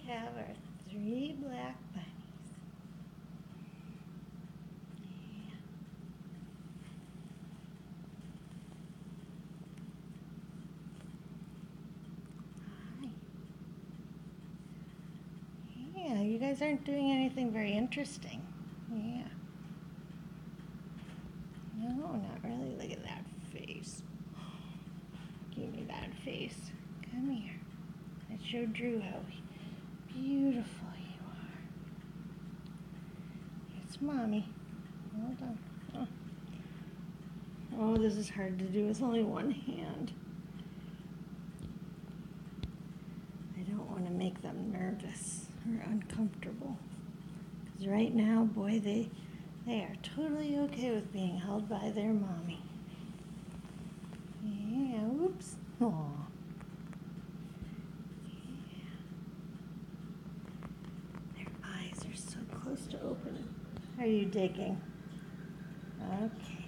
have our 3 black bunnies. Yeah. Hi. Yeah, you guys aren't doing anything very interesting. Yeah. No, not really. Look at that face. Give me that face. Come here. I showed Drew how beautiful you are. It's Mommy. Hold on. Oh, this is hard to do with only one hand. I don't want to make them nervous or uncomfortable. Because right now, boy, they are totally okay with being held by their mommy. Yeah, whoops. Aw. Yeah. Their eyes are so close to opening. Are you digging? Okay.